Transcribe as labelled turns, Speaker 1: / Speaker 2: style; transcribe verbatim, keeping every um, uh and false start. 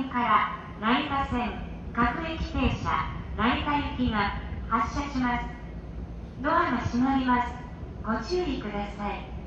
Speaker 1: 線から成田線各駅停車成田行きが発車します。ドアが閉まります。ご注意ください。